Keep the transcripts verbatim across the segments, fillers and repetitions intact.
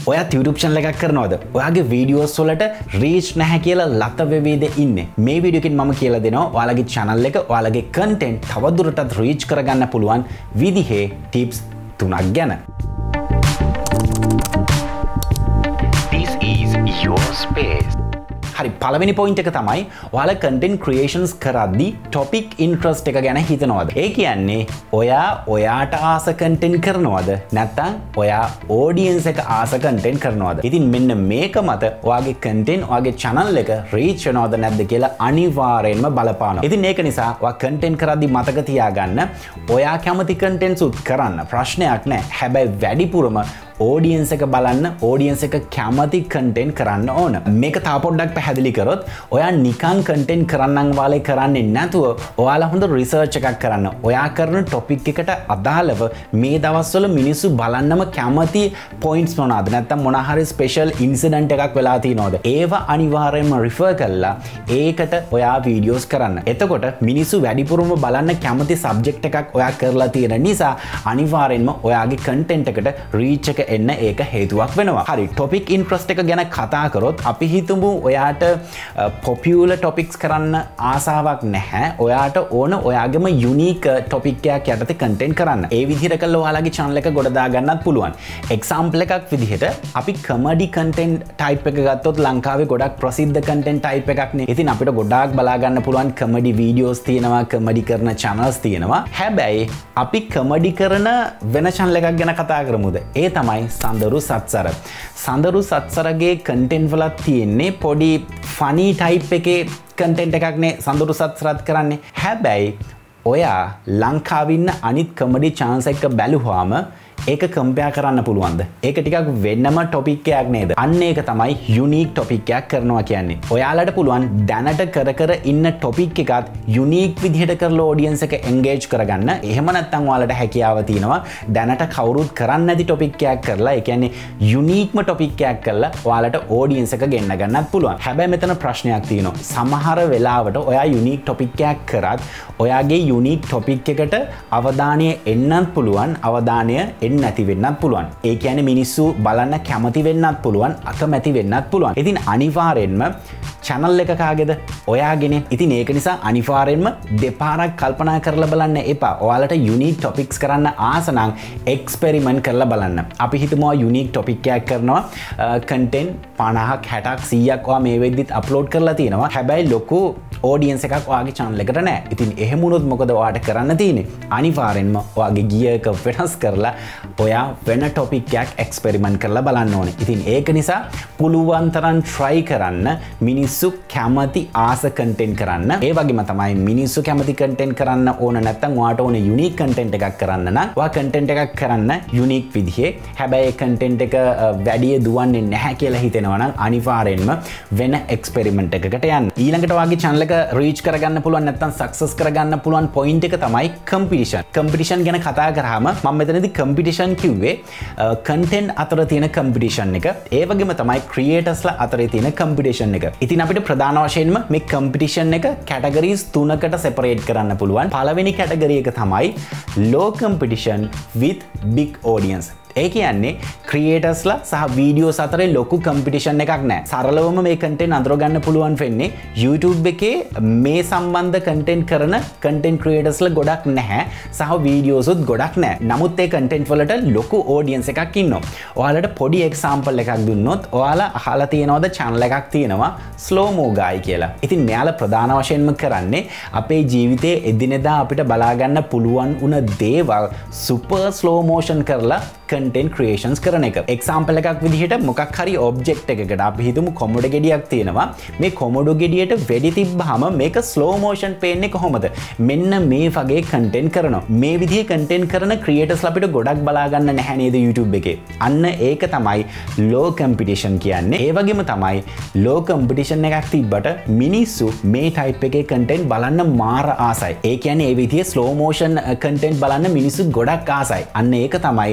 ඔයත් YouTube channel එකක් කරනවද? ඔයාගේ videos වලට reach නැහැ කියලා ලත වෙවිද ඉන්නේ. මේ වීඩියෝ එකෙන් මම කියලා දෙනවා ඔයාලගේ channel එක, ඔයාලගේ content තවදුරටත් reach කරගන්න පුළුවන් විදිහේ tips තුනක් ගැන. This is your space. හරි, පළවෙනි point එක තමයි ඔයාලා content creations කරද්දී topic interest එක ගැන හිතනවද? ඒ කියන්නේ ඔයා ඔයාට ආස content කරනවද? නැත්නම් ඔයා audience එක ආස content කරනවද? ඉතින් මෙන්න මේක මත ඔයාගේ content ඔයාගේ channel එක reach වෙනවද නැද්ද කියලා අනිවාර්යෙන්ම බලපානවා. ඉතින් ඒක නිසා ඔයා content කරද්දී මතක තියාගන්න ඔයා කැමති contents උත් කරන්න ප්‍රශ්නයක් නැහැ. හැබැයි වැඩිපුරම audience එක බලන්න, audience එක කැමති content කරන්න ඕන. මේක තා පොඩ්ඩක් පැහැදිලි කරොත් ඔයා නිකන් content කරන්නම් වාලේ කරන්නේ නැතුව ඔයාලා හොඳ research එකක් කරන්න. ඔයා කරන topic එකට අදාළව මේ දවස්වල මිනිස්සු බලන්නම කැමති points මොනවාද? නැත්නම් මොන හරි special incident එකක් වෙලා තියෙනවද? ඒවා අනිවාර්යයෙන්ම refer කරලා ඒකට ඔයා videos කරන්න. එතකොට මිනිස්සු වැඩිපුරම බලන්න කැමති subject එකක් ඔයා කරලා තියෙන නිසා අනිවාර්යෙන්ම ඔයාගේ content එකට reach එක එන්න ඒක හේතුවක් වෙනවා. හරි, topic interest එක ගැන කතා කරොත් අපි හිතමු ඔයාට popular topics කරන්න ආසාවක් නැහැ. ඔයාට ඕන ඔයාගේම unique topic එකක් යටතේ content කරන්න. ඒ විදිහට කළා ඔයාලගේ channel එක ගොඩ දා ගන්නත් පුළුවන්. example එකක් විදිහට අපි comedy content type එක ගත්තොත් ලංකාවේ ගොඩක් ප්‍රසිද්ධ content type එකක් නේ. ඉතින් අපිට ගොඩාක් බලා ගන්න පුළුවන් comedy videos තියෙනවා, comedy කරන channels තියෙනවා. හැබැයි අපි comedy කරන වෙන channel එකක් ගැන කතා කරමුද? ඒ තමයි සඳරු සත්සර. සඳරු සත්සරගේ content වල තියෙන්නේ පොඩි funny type එකේ content එකක් නේ සඳරු සත්සරත් කරන්නේ. හැබැයි ඔයා ලංකාවේ ඉන්න අනිත් comedy channels එක බැලුවාම ඒක compare කරන්න පුළුවන්ද? ඒක ටිකක් වෙනම topic එකක් නේද? අන්න ඒක තමයි unique topic එකක් කරනවා කියන්නේ. ඔයාලට පුළුවන් දැනට කර කර ඉන්න topic එකත් unique විදිහට කරලා audience එක engage කරගන්න. එහෙම නැත්නම් ඔයාලට හැකියාව තියෙනවා දැනට කවුරුත් කරන්නේ නැති topic එකක් කරලා, ඒ කියන්නේ uniqueම topic එකක් කරලා ඔයාලට audience එක ගෙන්න ගන්නත් පුළුවන්. හැබැයි මෙතන ප්‍රශ්නයක් තියෙනවා. සමහර වෙලාවට ඔයා unique topic එකක් කරත් ඔයාගේ unique topic එකට අවධානය එන්නත් පුළුවන්, අවධානය නැති වෙන්නත් පුළුවන්. ඒ කියන්නේ මිනිස්සු බලන්න කැමති වෙන්නත් පුළුවන්, අකමැති වෙන්නත් පුළුවන්. ඉතින් අනිවාර්යෙන්ම channel එක කාගේද? ඔයාගේනේ. ඉතින් ඒක නිසා අනිවාර්යෙන්ම දෙපාරක් කල්පනා කරලා බලන්න එපා. ඔයාලට unique topics කරන්න ආස නම් experiment කරලා බලන්න. අපි හිතමු unique topic එකක් කරනවා, content පනහක් හැටක් සීයක් ඔයා මේ වෙද්දිත් upload කරලා තියෙනවා. හැබැයි ලොකු audience එකක් ඔයාගේ channel එකට නැහැ. ඉතින් එහෙම වුණොත් මොකද ඔයාට කරන්න තියෙන්නේ? අනිවාර්යෙන්ම ඔයාගේ gear එක වෙනස් කරලා ඔයා වෙන topic එකක් experiment කරලා බලන්න ඕනේ. ඉතින් ඒක නිසා පුළුවන් තරම් try කරන්න මිනිස්සු කැමති ආස content කරන්න. ඒ වගේම තමයි මිනිස්සු කැමති content කරන්න ඕන නැත්නම් ඔයාට ඕනේ unique content එකක් කරන්න නම් ඔයා content එකක් කරන්න unique විදිහේ. හැබැයි content එක වැඩි දුවන්නේ නැහැ කියලා හිතෙනවා නම් අනිවාර්යෙන්ම වෙන experiment එකකට යන්න. ඊළඟට ඔයාගේ channel එක reach කරගන්න පුළුවන් නැත්නම් success කරගන්න පුළුවන් point එක තමයි competition. competition ගැන කතා කරාම මම මෙතනදී competition කිව්වේ content අතර තියෙන competition එක. ඒ වගේම තමයි creatorsලා අතරේ තියෙන competition එක. ඉතින් අපිට ප්‍රධාන වශයෙන්ම මේ competition එක categories තුනකට separate කරන්න පුළුවන්. පළවෙනි category එක තමයි low competition with big audience. ඒ කියන්නේ creatorsලා සහ videos අතරේ ලොකු competition එකක් නැහැ. සරලවම මේ content අඳුරගන්න පුළුවන් වෙන්නේ YouTube එකේ මේ සම්බන්ධ content කරන content creatorsලා ගොඩක් නැහැ සහ videos උත් ගොඩක් නැහැ. නමුත් ඒ content වලට ලොකු audience එකක් ඉන්නවා. ඔයාලට පොඩි example එකක් දුන්නොත් ඔයාලා අහලා තියෙනවද channel එකක් තියෙනවා slow mo guy කියලා. ඉතින් මෙයාලා ප්‍රධාන වශයෙන්ම කරන්නේ අපේ ජීවිතයේ එදිනෙදා අපිට බලා ගන්න පුළුවන් උන දේවල් super slow motion කරලා content creations කරන එක. example එකක් විදිහට මොකක් හරි object එකකට අපි හිතමු කොමඩු ගෙඩියක් තියෙනවා. මේ කොමඩු ගෙඩියට වෙඩි තිබ්බහම මේක slow motion පේන්නේ කොහොමද? මෙන්න මේ වගේ content කරනවා. මේ විදිහේ content කරන creators අපිට ගොඩක් බලා ගන්න නැහැ නේද YouTube එකේ. අන්න ඒක තමයි low competition කියන්නේ. ඒ වගේම තමයි low competition එකක් තිබ්බට මිනිස්සු මේ type එකේ content බලන්න මාර ආසයි. ඒ කියන්නේ ඒ විදිහේ slow motion content බලන්න මිනිස්සු ගොඩක් ආසයි. අන්න ඒක තමයි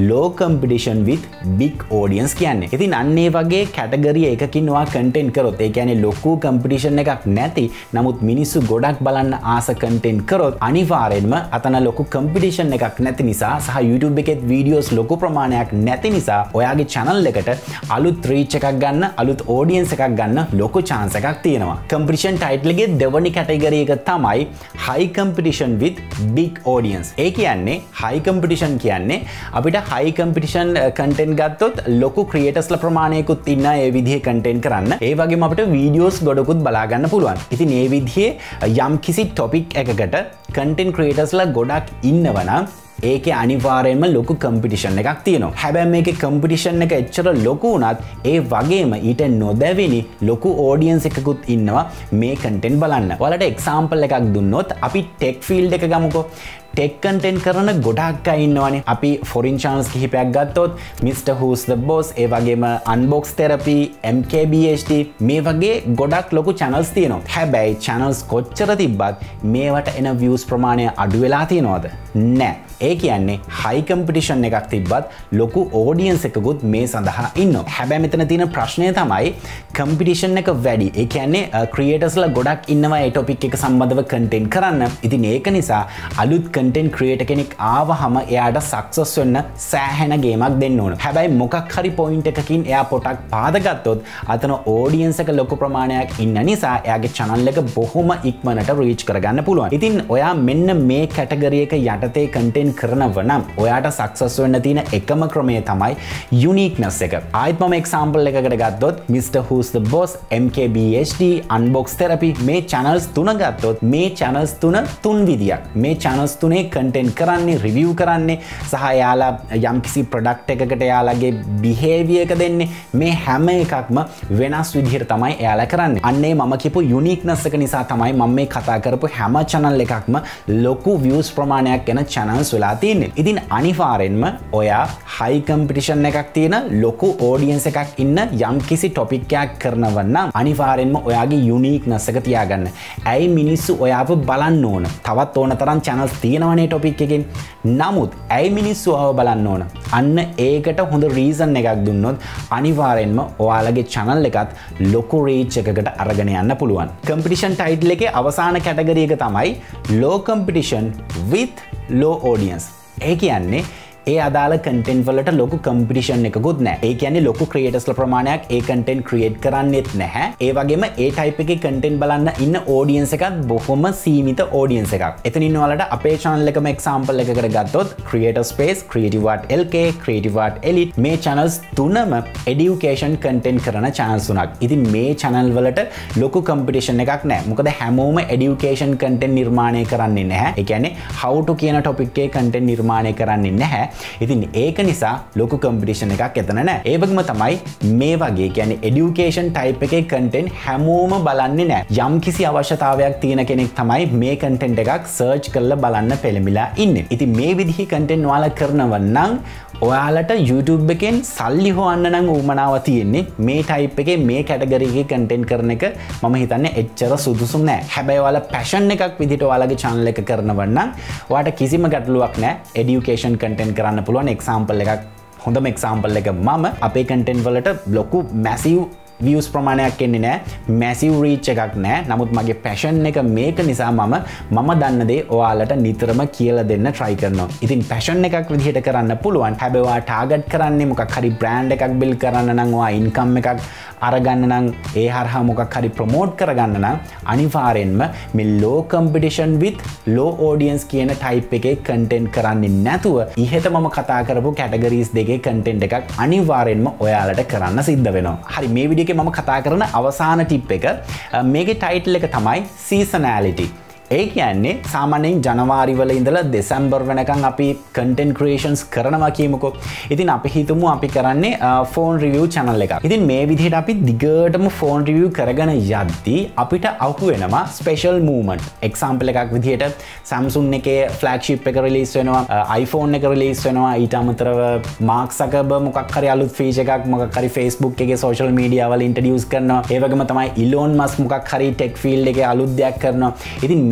low competition with big audience කියන්නේ. ඉතින් අන්න ඒ වගේ කැටගරි එකකින් ඔයා content කරොත් ඒ කියන්නේ ලොකු competition එකක් නැති නමුත් මිනිස්සු ගොඩක් බලන්න ආස content කරොත් අනිවාර්යෙන්ම අතන ලොකු competition එකක් නැති නිසා සහ YouTube එකේ videos ලොකු ප්‍රමාණයක් නැති නිසා ඔයාගේ channel එකට අලුත් reach එකක් ගන්න අලුත් audience එකක් ගන්න ලොකු chance එකක් තියෙනවා. competition title එකේ දෙවනි කැටගරි එක තමයි high competition with big audience. ඒ කියන්නේ high competition කියන්නේ අපිට high competition content ගත්තොත් ලොකු creators ලා ප්‍රමාණයකුත් ඉන්න ඒ විදිහේ content කරන්න. ඒ වගේම අපිට videos ගොඩකුත් බලා ගන්න පුළුවන්. ඉතින් මේ විදිහේ යම් කිසි topic එකකට content creators ලා ගොඩක් ඉන්නවනම් ඒකේ අනිවාර්යයෙන්ම ලොකු competition එකක් තියෙනවා. හැබැයි මේකේ competition එක එච්චර ලොකු වුණත් ඒ වගේම ඊට නොදැවෙනි ලොකු audience එකකුත් ඉන්නවා මේ content බලන්න. ඔයාලට example එකක් දුන්නොත් අපි tech field එක ගමුකෝ. tech content කරන ගොඩක් අය ඉන්නවනේ. අපි foreign channels කිහිපයක් ගත්තොත් Mister Who's the Boss, ඒ වගේම Unbox Therapy, M K B H D මේ වගේ ගොඩක් ලොකු channels තියෙනවා. හැබැයි channels කොච්චර තිබ්බත් මේවට එන views ප්‍රමාණය අඩු වෙලා තියෙනවද? නෑ. ඒ කියන්නේ high competition එකක් තිබ්බත් ලොකු audience එකකුත් මේ සඳහා ඉන්නවා. හැබැයි මෙතන තියෙන ප්‍රශ්නය තමයි competition එක වැඩි. ඒ කියන්නේ creators ලා ගොඩක් ඉන්නවා ඒ topic එක සම්බන්ධව content කරන්න. ඉතින් ඒක නිසා අලුත් content creator කෙනෙක් ආවහම එයාට success වෙන්න සෑහෙන ගේමක් දෙන්න ඕන. හැබැයි මොකක් හරි point එකකින් එයා පොටක් පාදගත්තොත් අතන audience එක ලොකු ප්‍රමාණයක් ඉන්න නිසා එයාගේ channel එක බොහොම ඉක්මනට reach කරගන්න පුළුවන්. ඉතින් ඔයා මෙන්න මේ category එක යටතේ content කරනව නම් ඔයාට success වෙන්න තියෙන එකම ක්‍රමය තමයි uniqueness එක. ආයිත් මම example එකකට ගත්තොත් Mister Who's the Boss, M K B H D, Unbox Therapy මේ channels තුන ගත්තොත් මේ channels තුන තුන් විදියක්. මේ channels තුනේ content කරන්නේ, review කරන්නේ සහ එයාලා යම්කිසි product එකකට එයාලගේ behavior එක දෙන්නේ. මේ හැම එකක්ම වෙනස් විදිහට තමයි එයාලා කරන්නේ. අන්නේ මම කියපු uniqueness එක නිසා තමයි මම මේ කතා කරපු හැම channel එකක්ම ලොකු views ප්‍රමාණයක් ගැන channels වෙලා තියෙන්නේ. ඉතින් අනිවාර්යෙන්ම ඔයා high competition එකක් තියෙන ලොකු audience එකක් ඉන්න යම්කිසි topic එකක් කරනවා නම් අනිවාර්යෙන්ම ඔයාගේ uniqueness එක තියාගන්න. ඇයි මිනිස්සු ඔයාව බලන්න ඕන? තවත් ඕන තරම් channels තියෙනවනේ topic එකකින්. නමුත් ඇයි මිනිස්සු ඔයාව බලන්න ඕන? අන්න ඒකට හොඳ reason එකක් දුන්නොත් අනිවාර්යෙන්ම ඔයාලගේ channel එකත් ලොකු reach එකකට අරගෙන යන්න පුළුවන්. competition title එකේ අවසාන category එක තමයි low competition with low audience. ඒ කියන්නේ ඒ අදාළ content වලට ලොකු competition එකකුත් නැහැ. ඒ කියන්නේ ලොකු creators ලා ප්‍රමාණයක් ඒ content create කරන්නේත් නැහැ. ඒ වගේම ඒ type එකේ content බලන්න ඉන්න audience එකත් බොහොම සීමිත audience එකක්. එතනින් ඔයාලට අපේ channel එකම example එකකට ගත්තොත් Creator Space, Creative Art L K, Creative Art Elite මේ channels තුනම education content කරන channels තුනක්. ඉතින් මේ channel වලට ලොකු competition එකක් නැහැ. මොකද හැමෝම education content නිර්මාණය කරන්නේ නැහැ. ඒ කියන්නේ how to කියන topic එකේ content නිර්මාණය කරන්නේ නැහැ. ඉතින් ඒක නිසා ලොකු competition එකක් එතන නැහැ. ඒ වගේම තමයි මේ වගේ කියන්නේ education type එකේ content හැමෝම බලන්නේ නැහැ. යම් කිසි අවශ්‍යතාවයක් තියෙන කෙනෙක් තමයි මේ content එකක් search කරලා බලන්න පෙළඹිලා ඉන්නේ. ඉතින් මේ විදිහේ content ඔයාලා කරනවා නම් ඔයාලට YouTube එකෙන් සල්ලි හොයන්න නම් උවමනාව තියෙන්නේ මේ type එකේ මේ category එකේ content කරන එක මම හිතන්නේ එච්චර සුදුසු නෑ. හැබැයි ඔයාලා passion එකක් විදිහට ඔයාලගේ channel එක කරනවා නම් ඔයාට කිසිම ගැටලුවක් නෑ. education content කරන්න පුළුවන්. example එකක් හොඳම example එක මම අපේ content වලට ලොකු massive views ප්‍රමාණයක් එන්නේ නැහැ, massive reach එකක් නැහැ. නමුත් මගේ passion එක මේක නිසා මම මම දන්න දේ ඔයාලට නිතරම කියලා දෙන්න try කරනවා. ඉතින් passion එකක් විදිහට කරන්න පුළුවන්. හැබැයි ඔයා target කරන්නේ මොකක් හරි brand එකක් build කරන්න නම් ඔයා income එකක් අරගන්න නම් ඒ හරහා මොකක් හරි promote කරගන්න නම් අනිවාර්යෙන්ම මේ low competition with low audience කියන type එකේ content කරන්නේ නැතුව ඉහෙත මම කතා කරපු categories දෙකේ content එකක් අනිවාර්යෙන්ම ඔයාලට කරන්න සිද්ධ වෙනවා. හරි, මේ වීඩියෝ එකේ මම කතා කරන අවසාන tip එක මේකේ title එක තමයි seasonality. ඒ කියන්නේ සාමාන්‍යයෙන් ජනවාරි වල ඉඳලා දෙසැම්බර් වෙනකන් අපි content creations කරනවා කියමුකෝ. ඉතින් අපි හිතමු අපි කරන්නේ phone review channel එකක්. ඉතින් මේ විදිහට අපි දිගටම phone review කරගෙන යද්දී අපිට අහු වෙනවා special movement. example එකක් විදිහට Samsung එකේ flagship එක release වෙනවා, iPhone එක release වෙනවා. ඊට අමතරව Mark Zuckerberg මොකක් හරි අලුත් feature එකක් මොකක් හරි Facebook එකේ social media වල introduce කරනවා. ඒ වගේම තමයි Elon Musk මොකක් හරි tech field එකේ අලුත් දෙයක් කරනවා. ඉතින්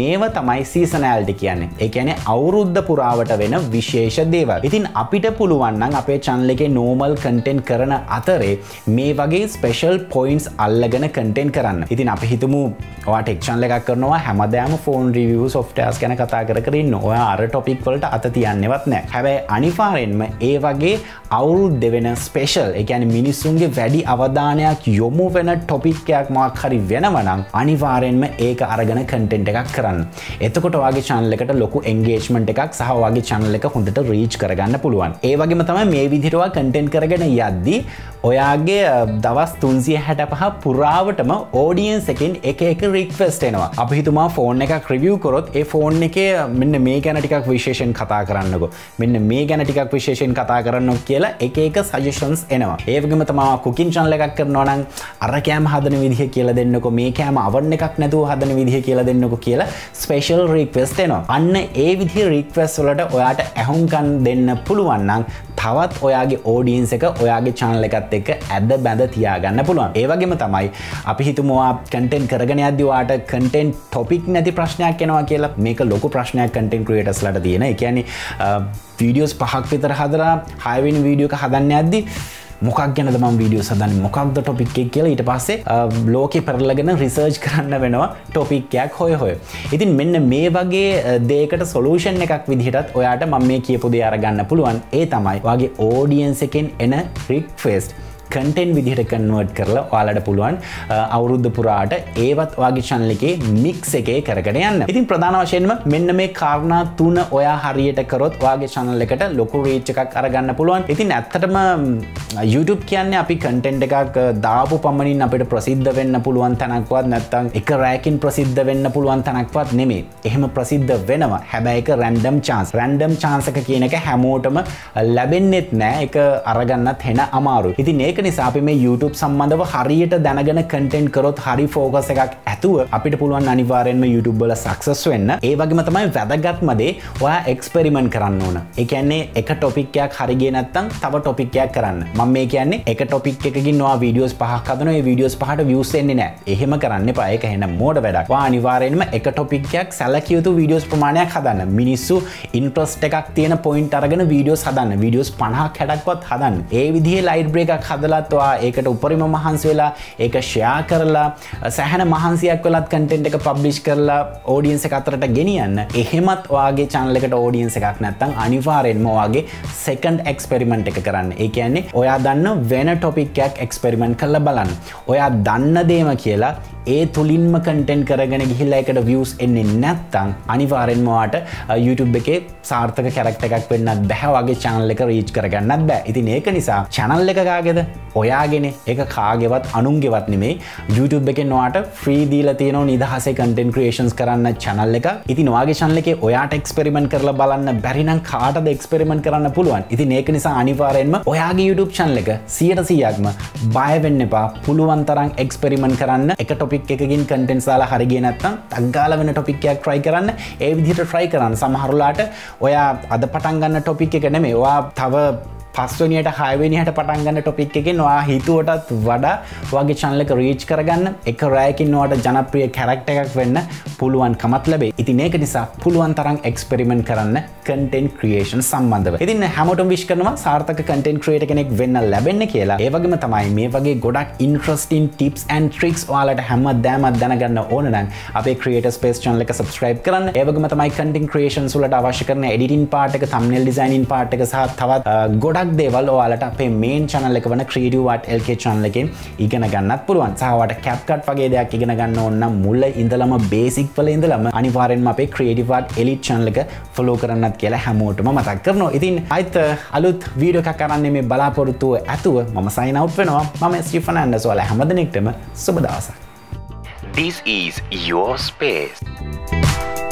මේව තමයි සීසනැලිටි කියන්නේ. ඒ කියන්නේ අවුරුද්ද පුරාවට වෙන විශේෂ දේවල්. ඉතින් අපිට පුළුවන් නම් අපේ channel එකේ normal content කරන අතරේ මේ වගේ special points අල්ලගෙන content කරන්න. ඉතින් අපි හිතමු ඔයා tech channel එකක් කරනවා හැමදාම phone review softwares ගැන කතා කර කර ඉන්න. ඔයා අර topic වලට අත තියන්නේවත් නැහැ. හැබැයි අනිවාර්යෙන්ම ඒ වගේ අවුරුද්ද වෙන special, ඒ කියන්නේ මිනිස්සුන්ගේ වැඩි අවධානයක් යොමු වෙන topic එකක් මොකක් හරි වෙනවා නම් අනිවාර්යෙන්ම ඒක අරගෙන content එකක් කරන්න. එතකොට ඔයාගේ channel එකට ලොකු engagement එකක් සහ ඔයාගේ channel එක හොඳට reach කරගන්න පුළුවන්. ඒ වගේම තමයි මේ විදිහට ඔයා content කරගෙන යද්දී ඔයාගේ දවස් තුන්සිය හැටපහ පුරාවටම audience එකෙන් එක එක request එනවා. අපි හිතමු phone එකක් review කරොත් ඒ phone එකේ මෙන්න මේ ගැන ටිකක් විශේෂයෙන් කතා කරන්නකෝ. මෙන්න මේ ගැන ටිකක් විශේෂයෙන් කතා කරන්නකෝ කියලා එක එක suggestions එනවා. ඒ වගේම තමයි cooking channel එකක් කරනවා නම් අර කෑම හදන විදිහ කියලා දෙන්නකෝ, මේ කෑම oven එකක් නැතුව හදන විදිහ කියලා දෙන්නකෝ කියලා special request එනවා. අන්න ඒ විදිහේ request වලට ඔයාට ඇහුම්කන් දෙන්න පුළුවන් නම් තවත් ඔයාගේ audience එක ඔයාගේ channel එකත් එක්ක ඇද බැඳ තියාගන්න පුළුවන්. ඒ වගේම තමයි අපි හිතමු ඔයා content කරගෙන යද්දී ඔයාට content topic නැති ප්‍රශ්නයක් එනවා කියලා. මේක ලොකු ප්‍රශ්නයක් content creators ලට තියෙන. ඒ කියන්නේ videos පහක් විතර හදලා හය වෙනි වීඩියෝ එක හදන්න යද්දී මොකක් ගැනද මම වීඩියෝස් හදන්නේ, මොකක්ද ටොපික් එක කියලා ඊට පස්සේ ලෝකේ පෙරලගෙන රිසර්ච් කරන්න වෙනවා ටොපික් එකක් හොය හොය. ඉතින් මෙන්න මේ වගේ දෙයකට සොලියුෂන් එකක් විදිහටත් ඔයාට මම මේ කියපු දේ අරගන්න පුළුවන්. ඒ තමයි ඔයාගේ ඔඩියන්ස් එකෙන් එන රික්වෙස්ට් content විදිහට convert කරලා ඔයාලට පුළුවන් අවුරුද්ද පුරාට ඒවත් ඔයාගේ channel එකේ mix එකේ කරගෙන යන්න. ඉතින් ප්‍රධාන වශයෙන්ම මෙන්න මේ කාරණා තුන ඔයා හරියට කරොත් ඔයාගේ channel එකට ලොකු reach එකක් අරගන්න පුළුවන්. ඉතින් ඇත්තටම YouTube කියන්නේ අපි content එකක් දාපු පමණින් අපිට ප්‍රසිද්ධ වෙන්න පුළුවන් තැනක්වත් නැත්නම් එක රැයකින් ප්‍රසිද්ධ වෙන්න පුළුවන් තැනක්වත් නෙමෙයි. එහෙම ප්‍රසිද්ධ වෙනවා. හැබැයි ඒක random chance. random chance එක කියන එක හැමෝටම ලැබෙන්නේත් නෑ. ඒක අරගන්නත් හෙන අමාරුයි. ඉතින් ඒක නිසා අපි මේ YouTube සම්බන්ධව හරියට දැනගෙන content කරොත් හරි focus එකක් ඇතුව අපිට පුළුවන් අනිවාර්යෙන්ම YouTube වල success වෙන්න. ඒ වගේම තමයි වැදගත්ම දේ ඔයා experiment කරන්න ඕන. ඒ කියන්නේ එක topic එකක් හරි ගියේ නැත්නම් තව topic එකක් කරන්න. මම මේ කියන්නේ එක topic එකකින් ඔයා videos පහක් හදනවා. ඒ videos පහට views එන්නේ නැහැ. එහෙම කරන්න එපා. ඒක එහෙනම් මෝඩ වැඩක්. ඔයා අනිවාර්යෙන්ම එක topic එකක් සැලකිය යුතු videos ප්‍රමාණයක් හදන්න. මිනිස්සු interest එකක් තියෙන point අරගෙන videos හදන්න. videos පනහක් හැටක්වත් හදන්න. ඒ විදිහේ light break එකක් හදලා ඒකට උපරිම මහන්සි වෙලා ඒක ෂෙයා කරලා සෑහෙන මහන්සියක් වෙලත් content එක publish කරලා audience එක අතරට ගෙනියන්න. එහෙමත් ඔයාගේ channel එකට audience එකක් නැත්නම් අනිවාර්යෙන්ම ඔයාගේ second experiment එක කරන්න. ඒ කියන්නේ ඔයා දන්න වෙන topic එකක් experiment කරලා බලන්න. ඔයා දන්න දේම කියලා ඒ තුලින්ම content කරගෙන ගිහිල්ලා ඒකට views එන්නේ නැත්නම් අනිවාර්යෙන්ම ඔයාට YouTube එකේ සාර්ථක character එකක් වෙන්නත් බෑ. ඔයාගේ channel එක reach කරගන්නත් බෑ. ඉතින් ඒක නිසා channel එක කාගේද? ඔයාගෙන ඒක කාගේවත් අනුන්ගේවත් නෙමෙයි. YouTube එකෙන් ඔයාට free දීලා තියෙනවා නිදහසේ content creations කරන්න channel එක. ඉතින් ඔයාගේ channel එකේ ඔයාට experiment කරලා බලන්න බැරි නම් කාටද experiment කරන්න පුළුවන්. ඉතින් ඒක නිසා අනිවාර්යෙන්ම ඔයාගේ YouTube channel එක සියයට සීයක්ම බය වෙන්න එපා. පුළුවන් තරම් experiment කරන්න. එක topic එකකින් content දාලා හරි ගියේ නැත්නම් ටග් ගාලා වෙන topic එකක් try කරන්න. ඒ විදිහට try කරන්න. සමහරලාට ඔයා අද පටන් ගන්න topic එක නෙමෙයි. ඔයා තව පස්වෙනියට හයවෙනියට පටන් ගන්න topic එකෙන් ඔයා හිතුවටත් වඩා ඔයාගේ channel එක reach කරගන්න එක රැයකින් ඔයාට ජනප්‍රිය character එකක් වෙන්න පුළුවන්කමක් ලැබෙයි. ඉතින් ඒක නිසා පුළුවන් තරම් experiment කරන්න content creation සම්බන්ධව. ඉතින් හැමෝටම wish කරනවා සාර්ථක content creator කෙනෙක් වෙන්න ලැබෙන්න කියලා. ඒ වගේම තමයි මේ වගේ ගොඩක් interesting tips and tricks ඔයාලට හැමදාම දැනගන්න ඕන නම් අපේ Creator Space channel එක subscribe කරන්න. ඒ වගේම තමයි content creations වලට අවශ්‍ය කරන editing part එක, thumbnail designing part එක සහ තවත් ගොඩක් දේවල් ඔයාලට අපේ main channel එක වන Creative Art L K channel එකෙන් ඉගෙන ගන්නත් පුළුවන්. සහ ඔයාලට CapCut වගේ දෙයක් ඉගෙන ගන්න ඕන නම් මුල ඉඳලම basic වල ඉඳලම අනිවාර්යෙන්ම අපේ Creative Art Elite channel එක follow කරන්නත් කියලා හැමෝටම මතක් කරනවා. ඉතින් ආයිත් අලුත් වීඩියෝ එකක් අරන් මේ බලාපොරොත්තුව ඇතුව මම sign out වෙනවා. මම ස්ටීෆන් ෆර්නැන්ඩස්. ඔයාලා හැමදෙනෙක්ටම සුබ දවසක්. This is your space.